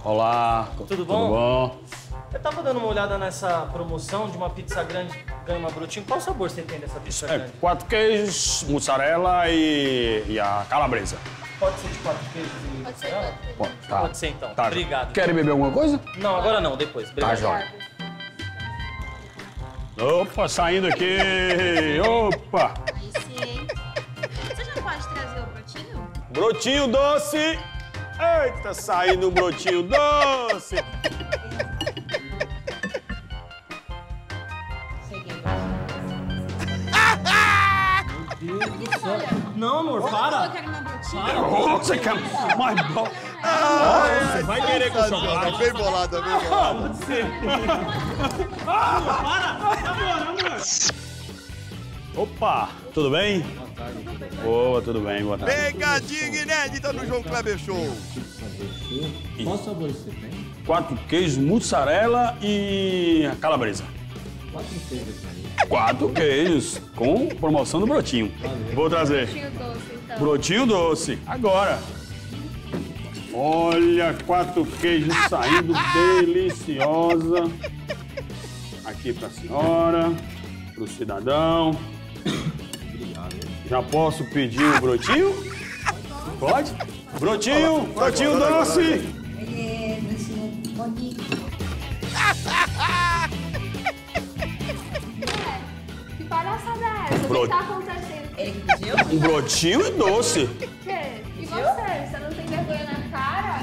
Olá. Tudo bom? Tudo bom? Eu tava dando uma olhada nessa promoção de uma pizza grande ganha uma brotinho. Qual sabor você tem dessa pizza grande? 4 queijos, mussarela e a calabresa. Pode ser de 4 queijos e Pode ser mussarela? quatro. Tá. Pode ser então. Tá. Obrigado. Querem beber alguma coisa? Não, agora não, depois. Tá, Obrigado. jóia. Opa, saindo aqui. Opa. Aí sim, hein? Você já pode trazer o brotinho? Brotinho doce. Eita, saindo um brotinho doce. Cheguei. Meu Deus do céu. Olha. Não, amor, Eu para. quero uma brotinho. Você quer mais bom? Você vai querer com chocolate? Bem bolada, bem bolada. Pode ser. Amor. Opa, tudo bem? Boa tarde. Boa, tudo bem, boa tarde. Pegadinha inédita no João Kleber Show. Qual sabor você tem? 4 queijos, mussarela e a calabresa. 4 queijos aí. 4 queijos, com promoção do brotinho. Vou trazer. Brotinho doce, então. Brotinho doce, agora. Olha, 4 queijos saindo, deliciosa. Aqui pra senhora, pro cidadão. Já posso pedir o brotinho? Pode? Brotinho, brotinho doce. Que palhaçada é essa? O Bro- que tá acontecendo? Ele que pediu? Um brotinho e doce. O quê? E você? Você não tem vergonha na cara?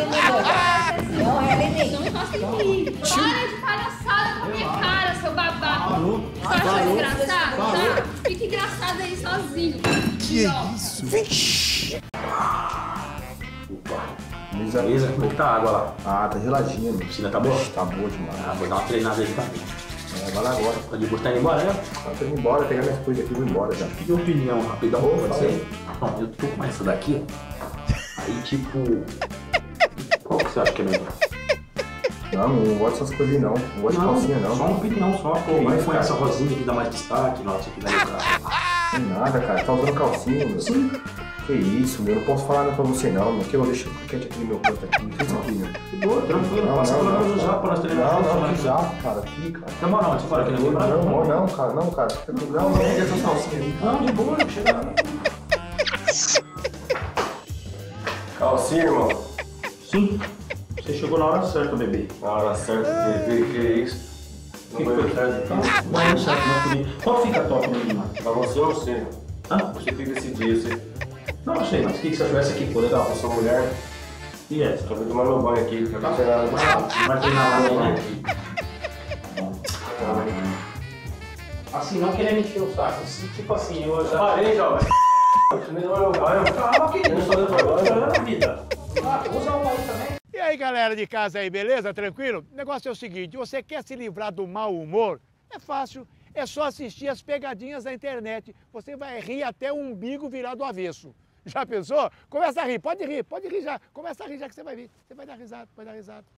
Não encosta em mim. Para de palhaçada com a minha cara, seu babaca. Você acha engraçado? Tá? Fica engraçado aí sozinho. Que isso? Beleza? Como é que tá a água lá? Ah, tá geladinha, meu. A piscina tá boa? Tá boa demais. Ah, vou dar uma treinada aí também. Vai lá agora. O Diego tá indo embora, né? Tá indo embora, pegar minhas coisas aqui e vou embora já. Pedir uma opinião rapidão, pode ser? Não, eu tô com essa daqui. Aí, tipo... Qual que você acha que é melhor? Não gosto dessas coisas aí, não. Não gosto de calcinha, não. Só uma opinião, só uma cor. Que Mas isso, com cara? essa rosinha que dá mais destaque, nossa, que dá legal. Tem nada, cara. Tá usando calcinha, meu. Sim. Que isso, meu. Não posso falar nada pra você, não, meu. Que eu deixo quente aqui no meu canto aqui. Não isso aqui, meu. De boa, tranquilo. Passa por nós usar pra nós treinar. Não, que jato, cara. Aqui, cara. Na moral, você fala que não é Não, cara. Não, cara. Não, pega essas calcinhas aí. Não, de boa, não chega nada. Calcinha, irmão. Sim. Você chegou na hora certa, bebê. Na hora certa, que é isso? Não vai atrás de casa. Não é certo, não é comigo. Qual fica top, né, mano? Pra você ou você? Hã? Você tem que decidir. Você Não sei, mas o que você tivesse aqui, pô, legal. eu sou mulher, E essa? acabei de tomar meu banho aqui. Acabei de chegar no banho. Vai treinar lá, né? Assim, não querendo encher o saco. Assim, tipo assim, eu já... Parei, jovem. Você me deu meu banho. Calma, que eu sou da vida. Ah, usa um aí também. E aí, galera de casa aí, beleza? Tranquilo? O negócio é o seguinte, você quer se livrar do mau humor? É fácil, é só assistir as pegadinhas da internet. Você vai rir até o umbigo virar do avesso. Já pensou? Começa a rir, pode rir já. Começa a rir já que você vai ver. Você vai dar risada,